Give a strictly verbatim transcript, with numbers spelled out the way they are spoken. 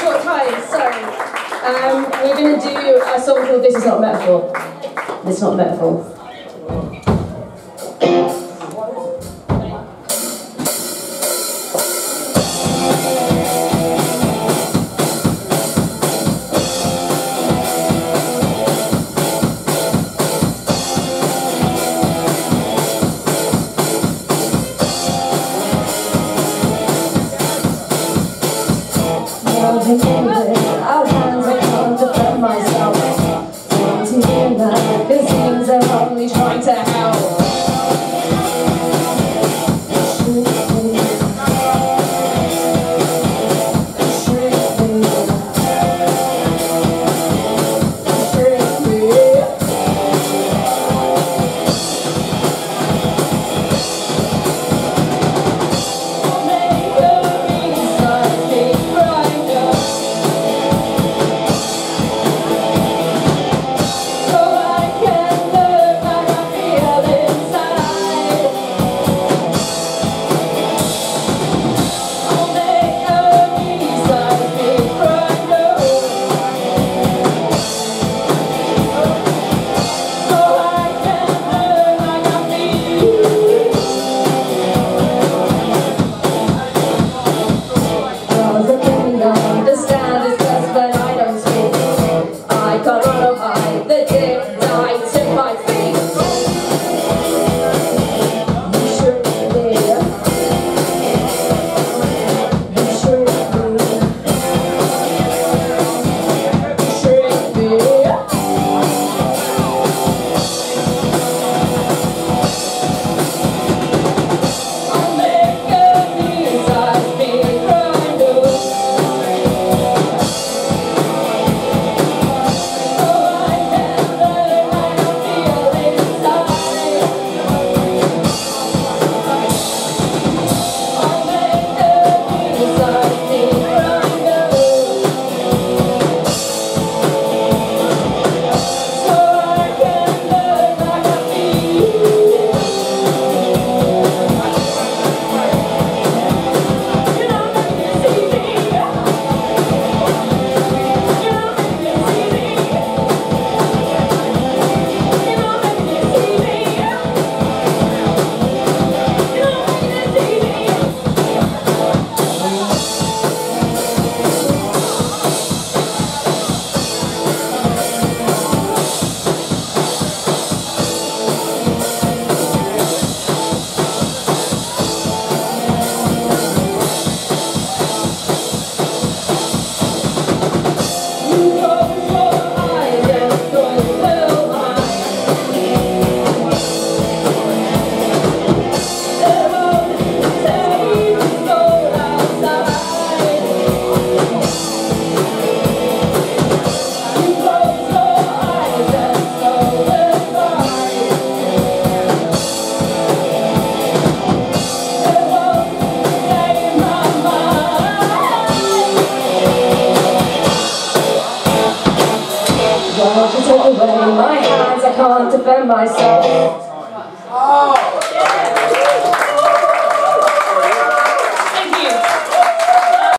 short time, so um, we're going to do a song called This Is Not a Metaphor. This is not a metaphor. Our hands are trying to defend myself. Wanting in that, this means they're only trying to help. Take away my hands, I can't defend myself.